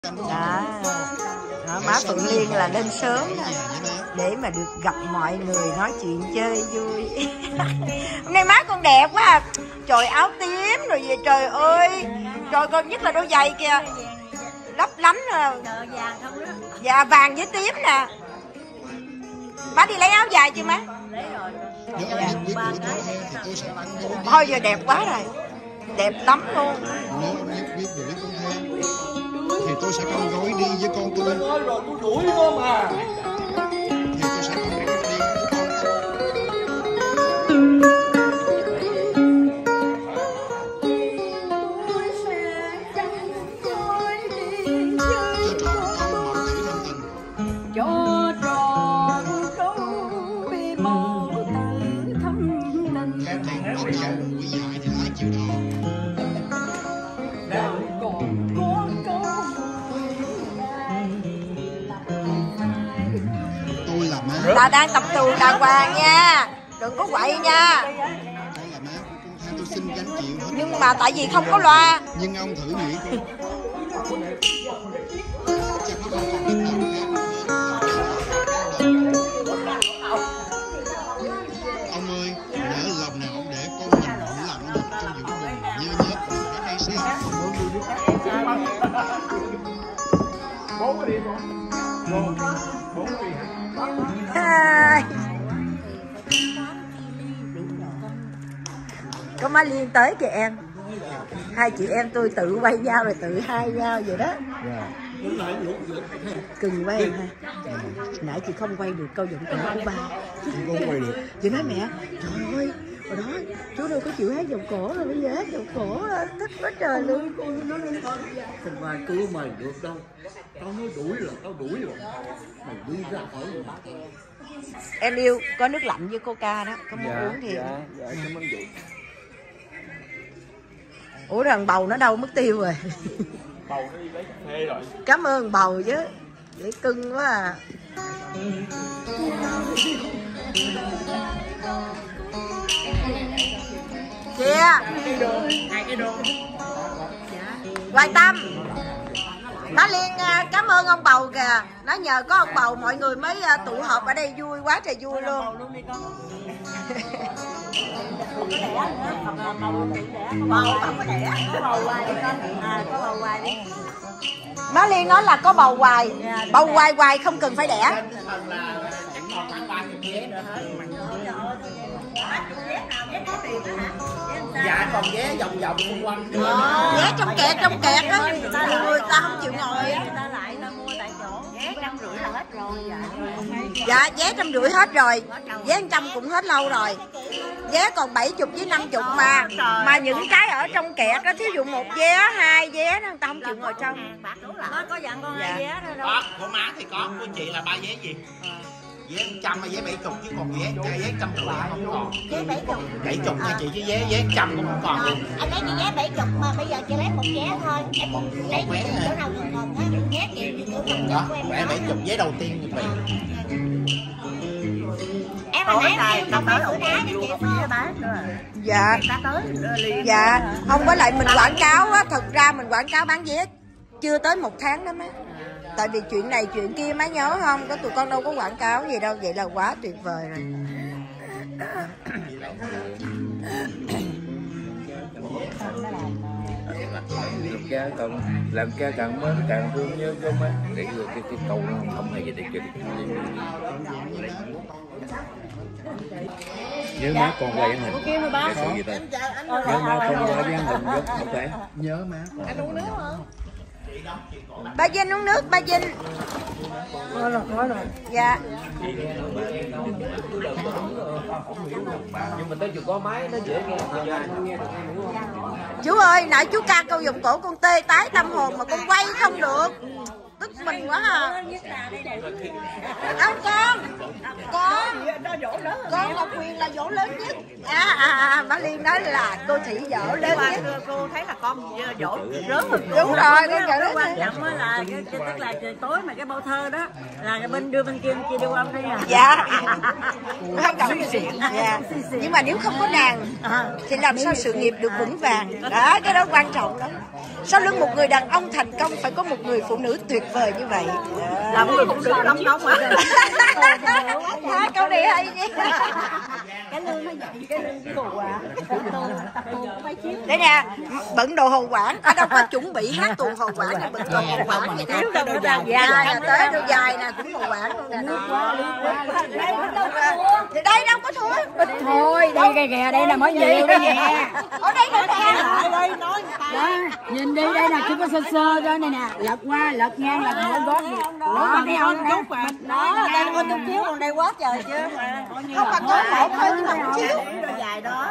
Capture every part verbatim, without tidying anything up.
Đó. Đó, má Phượng Liên là lên sớm đó, để mà được gặp mọi người nói chuyện chơi vui. Hôm nay má con đẹp quá à. Trời, áo tím rồi về, trời ơi. Trời, con nhất là đôi giày kìa, lấp lánh à. Dạ, vàng với tím nè. Má đi lấy áo dài chưa má? Dạ. Thôi giờ đẹp quá rồi, đẹp lắm luôn. Nếu biết biết gửi con thêm thì tôi sẽ con gối đi với con tôi. Nói rồi tôi đuổi nó mà. Thì tôi sẽ con gối đi với con tôi. Cho tròn đôi màu tử thâm tình. Các bạn có chồng quỷ dại thì ai chịu đó. Tôi là má. Ta đang tập tù đàng hoàng nha, đừng có quậy nha. Tôi là má của con trai, tôi xin gánh chịu hết. Nhưng mà tại vì không có loa. Nhưng ông thử nghĩ coi, chắc nó không còn cách nào khác. Ông ơi, lỡ lòng nào để con mình lặng lặng được trong những vùng nhơ nhớp ở đây sao? Bốn cái điện bốn bốn cái điện. Hai. Có má Liên tới kìa em. Hai chị em tôi tự quay nhau rồi tự hai nhau vậy đó. Cưng quá em ha. Nãy chị không quay được câu giọng cổ của ba. Chị không quay được. Chị nói mẹ, trời ơi, hồi đó chú đâu có chịu hát giọng cổ rồi, bây giờ hát giọng cổ thích quá trời luôn. Không ai cứu mày được đâu. Tao nói đuổi là tao đuổi rồi. Mày đi ra khỏi rồi. Em yêu, có nước lạnh với coca đó, có muốn Dạ, uống thì. dạ, dạ, cảm ơn chị. Ủa thằng bầu nó đâu mất tiêu rồi. Bầu nó đi lấy cà phê rồi. Cảm ơn bầu chứ, dễ cưng quá à. Kìa Hai cái đồ. Hoài Tâm, nó Liên cảm ơn ông bầu kìa. Nó nhờ có ông bầu mọi người mới tụ họp ở đây vui quá trời vui luôn. Bầu không có đẻ, có bầu hoài đi con. À, có bầu hoài đi. Má Liên nói là có bầu hoài, bầu hoài hoài không cần phải đẻ. Dạ còn vé vòng vòng xung quanh. Vé trong kẹt trong kẹt á, người ta không chịu ngồi. Người ta lại ta mua tại chỗ. Vé trăm rưỡi là hết rồi. Dạ vé trăm rưỡi hết rồi, vé trăm cũng hết lâu rồi. Vé còn bảy chục với năm chục mà. Mà những cái ở trong kẹt á, thí dụ một vé, hai vé đó người ta không chịu ngồi trong. Nó có dặn con hai vé thôi đâu. Có, của má thì có, của chị là ba vé gì? Vé trăm hay vé bảy chục chứ còn vé vé trăm rưỡi không còn. Vé bảy chục. Bảy chục nha chị chứ vé vé trăm cũng không còn luôn. Anh lấy chị vé bảy chục mà bây giờ chị lấy một vé thôi. Em Một, lấy một vé chỗ nào còn còn á, vé chị chỗ nào đó, của em. vé bảy chục vé đầu tiên thì bị. Em hồi nãy em kêu không phải bữa đá cho chị phải. Dạ. Ta tới liền. Dạ, không với lại mình quảng cáo á, thật ra mình quảng cáo bán vé chưa tới một tháng đó má. Tại vì chuyện này chuyện kia má nhớ không, có tụi con đâu có quảng cáo gì đâu, vậy là quá tuyệt vời rồi. Làm cha còn làm cha càng mới càng thương nhớ cho má để rồi cái cái câu nó không không hay gì để chừng nhớ má con quay hình Kêu ba. cái gì ta nhớ má con quay cái hình giúp một cái Nhớ má. Anh uống nước không? Ba Vinh uống nước, ba Vinh. Có rồi, có rồi. Dạ. nhưng mà tới chưa có máy nó dễ nghe nghe Chú ơi, nãy chú ca câu giọng cổ con tê tái tâm hồn mà con quay không được. Tức mình quá à. Không con. Con. Con Ngọc Huyền là dỗ lớn nhất. À, à, à, bà Liên nói là cô chỉ dỗ lên Mà cô thấy là con dỗ rớt rồi. Đúng rồi, con dỗ cái quan trọng á là cái, cái, tức là trời tối mà cái bao thơ đó là cái bên đưa bên kia bên kia đưa qua đây à. Dạ. Không cần. Dạ. Nhưng mà nếu không có nàng thì làm sao sự nghiệp được vững vàng. Đó, cái đó quan trọng lắm. Sau lưng một người đàn ông thành công phải có một người phụ nữ tuyệt vời như vậy. Là một người phụ nữ đóng đóng à. À, câu này hay nhé. Cái lương nó vậy, cái lương cái đồ à. Đây nè, bận đồ hồ quảng, ở đâu có chuẩn bị hát tuồng hồ quảng này, bận đồ hồ quảng vậy đó. Đâu đâu dài, tới đâu dài nè, cũng hồ quảng luôn nè. Thì đây đâu có thua. Thôi, đây kìa kìa, đây là mới nhiều đây nè. Ở đây nữa nè. Đây nói Đó, nhìn đi, đây là cứ có sơ sơ đó này nè, lật qua, lật ngang, lật ngửa gót. Đó, thấy không? chút mà. Đó, đây con chút chiếu còn đây quá trời chứ mà. Không mà có một thôi chứ mà không chiếu. Đôi dài đó.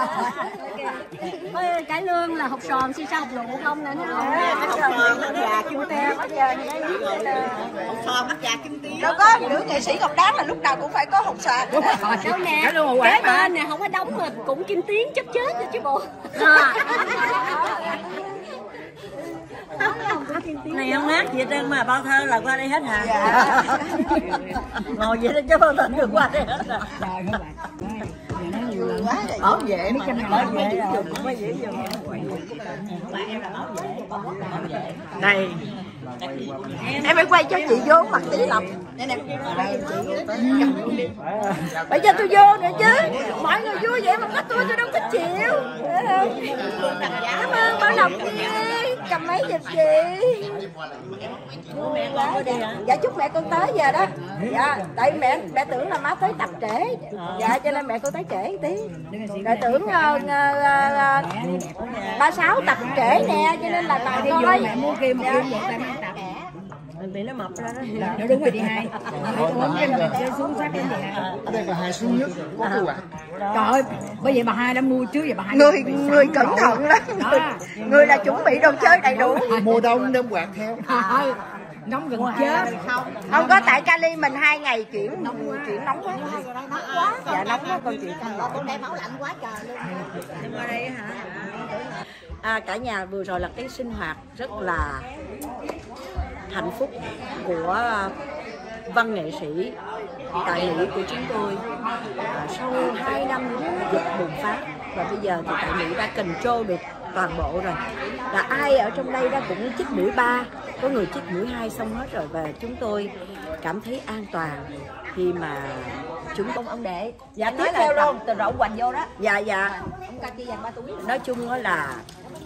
Cái lương là học sòn, xin sao học lụ không nữa không? Học sòn mắt già kim te. Học sòn mắt già kim te. Đâu có nữ nghệ sĩ Ngọc Đán là lúc nào cũng phải có hột sòn. Đâu nè, cái bên này không có đóng mà cũng kim tiếng chấp chết rồi chứ bộ. Này không hát gì trên mà bao thơ là qua đây hết hả? Dạ. Ngồi vậy đó chứ bao thơ được qua đây hết hả? Bảo vệ mà bảo vệ dùng cũng phải dễ dùng. Đây Em phải quay cho chị vô mặt tí lòng. Đây nè. Bây giờ tôi vô nữa chứ. Mọi người vui vậy mà có tôi tôi đâu có chịu. Cảm ơn Bảo Lộc đi. Cầm máy giùm chị. Dạ chúc mẹ con tới giờ đó. Dạ tại mẹ mẹ tưởng là má tới tập trễ. Dạ cho nên mẹ con tới trễ một tí. Rồi tưởng uh, uh, ba sáu tập trễ nè cho nên là tại coi. Mẹ mua kia một kia một tay mang tập. bị nó mập ra đó. Nó đúng rồi đi hai. Uống cái mình sẽ xuống sát đến đi hai. Ở đây bà hai xuống nước có cái quạt. Trời ơi, bởi vậy bà hai đã mua trước vậy bà hai. Người người cẩn thận lắm. Người, người là chuẩn bị đồ chơi đầy đủ. Mùa đông đem quạt theo. Nóng gần chết. Không có tại Cali mình hai ngày chuyển nóng chuyển nóng quá. Nóng quá. Dạ nóng quá con chị không nổi. Con đem máu lạnh quá trời luôn. Đi qua đây hả? À, cả nhà vừa rồi là cái sinh hoạt rất là hạnh phúc của văn nghệ sĩ tại Mỹ của chúng tôi. À, sau hai năm dịch bùng phát và bây giờ thì tại Mỹ đã control được toàn bộ rồi. Là ai ở trong đây đã cũng chích mũi ba, có người chích mũi hai xong hết rồi và chúng tôi cảm thấy an toàn khi mà chúng ông ông để dạ tiếp theo luôn từ rậu hoành vô đó. Dạ dạ. Ông ca kia dành ba túi. Nói chung đó là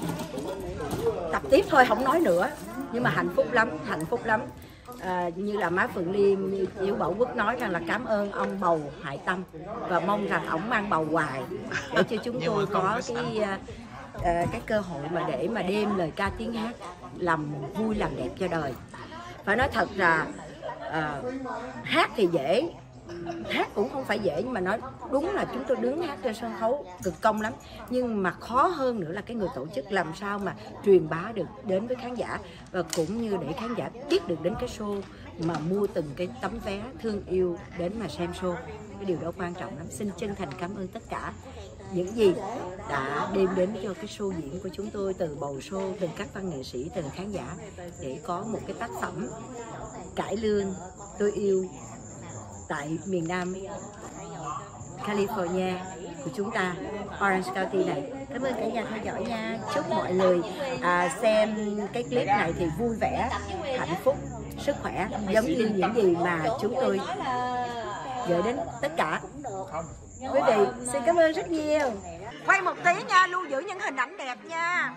tập tiếp thôi không nói nữa nhưng mà hạnh phúc lắm, hạnh phúc lắm. À, như là má Phượng Liêm, như Diễu Bảo Quốc nói rằng là cảm ơn ông bầu Hải Tâm và mong rằng ổng mang bầu hoài để cho chúng tôi có cái uh, cái cơ hội mà để mà đem lời ca tiếng hát làm vui làm đẹp cho đời. Phải nói thật là uh, hát thì dễ, hát cũng không phải dễ nhưng mà nói đúng là chúng tôi đứng hát trên sân khấu cực công lắm, nhưng mà khó hơn nữa là cái người tổ chức làm sao mà truyền bá được đến với khán giả và cũng như để khán giả biết được đến cái show mà mua từng cái tấm vé thương yêu đến mà xem show. Cái điều đó quan trọng lắm. Xin chân thành cảm ơn tất cả những gì đã đem đến cho cái show diễn của chúng tôi, từ bầu show, từ các văn nghệ sĩ, từ khán giả, để có một cái tác phẩm cải lương tôi yêu tại miền Nam California của chúng ta, Orange County này. Cảm ơn cả nhà theo dõi nha. Chúc mọi người à, xem cái clip này thì vui vẻ, hạnh phúc, sức khỏe giống như những gì mà chúng tôi gửi đến tất cả quý vị. Xin cảm ơn rất nhiều. Quay một tí nha, lưu giữ những hình ảnh đẹp nha.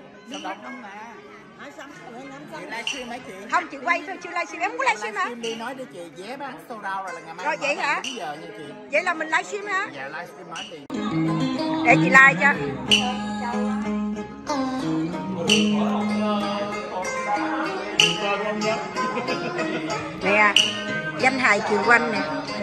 Không, chị quay thôi, chưa livestream. Em muốn livestream hả? Đi nói với chị vé bán sold out rồi là ngày mai. Rồi vậy hả? chín giờ nha chị. Vậy là mình livestream hả? Dạ livestream nói liền. Để chị like cho. Nè, danh hài Kiều Quanh nè.